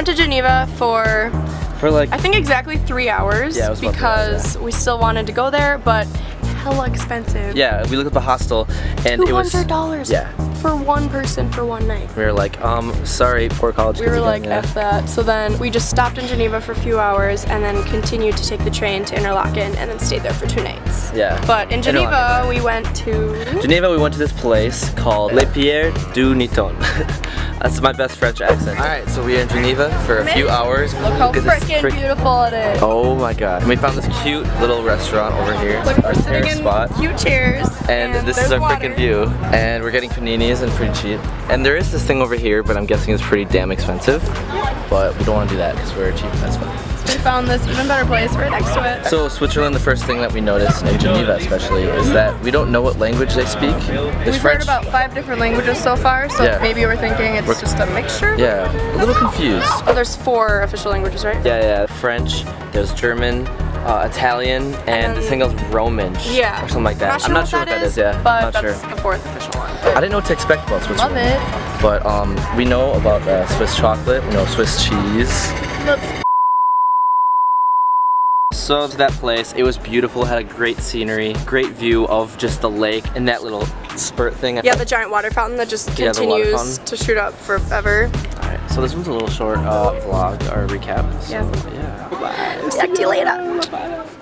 to Geneva for like, I think exactly 3 hours, yeah, it was about 3 hours, because we still wanted to go there, but hella expensive. yeah, we looked at the hostel and it was $200 yeah. for one person for one night. We were like, sorry, poor college kids. We were like, again, F that. So then we just stopped in Geneva for a few hours and then continued to take the train to Interlaken and then stayed there for 2 nights. Yeah. But in Geneva, we went to... Geneva, we went to this place called Les Pierres du Niton. That's my best French accent. Alright, so we are in Geneva for a few hours. Look how freaking beautiful it is. Oh my god. And we found this cute little restaurant over here. Look, we're sitting in spot. cute chairs. And this is our freaking view. And we're getting paninis and pretty cheap. And there is this thing over here, but I'm guessing it's pretty damn expensive. But we don't want to do that because we're cheap as fuck. We found this even better place right next to it. So Switzerland, the first thing that we noticed in Geneva especially is that we don't know what language they speak. We've heard about 5 different languages so far, so yeah. maybe we're thinking it's just a mixture? Yeah, a little confused. Oh, there's 4 official languages, right? Yeah, French, there's German, Italian, and this thing goes Roman yeah. or something like that. I'm not sure what that is, yeah. But I'm not that's sure. the 4th official one. I didn't know what to expect about Switzerland. Love it. But we know about Swiss chocolate, we know Swiss cheese. So to that place, it was beautiful, had a great scenery, great view of just the lake and that little spurt thing. Yeah, the giant water fountain that just continues to shoot up forever. Alright, so this one's a little short vlog or recap. So, yeah. Bye. Talk to you later.